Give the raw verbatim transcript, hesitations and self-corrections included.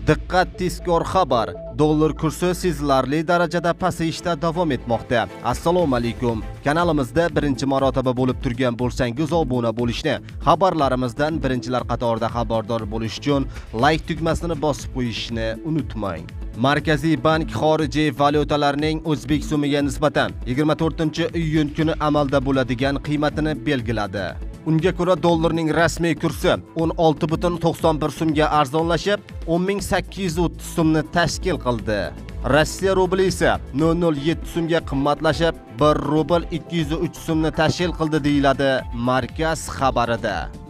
Diqqat, tezkor xabar. Dollar kursi sezilarli darajada pasayishda davom etmoqda. Assalomu alaykum. Kanalimizda birinchi marotaba bo'lib turgan bo'lsangiz obuna bo'lishni, xabarlarimizdan birinchilar qatorida xabardor bo'lish uchun like tugmasini bosib qo'yishni unutmang. Markaziy bank xorijiy valyutalarning O'zbek so'miga nisbatan yigirma to'rtinchi iyun kuni amalda bo'ladigan qiymatini belgiladi. Unga ko'ra dollarning rasmiy kursi o'n olti butun to'qson bir so'mga arzonlashib, o'n ming sakkiz yuz o'ttiz so'mni tashkil qildi. Rossiya rubli esa nol nol yetti so'mga qimmatlashib, bir rubl ikki yuz uch so'mni tashkil qildi deyiladi markaz xabarida.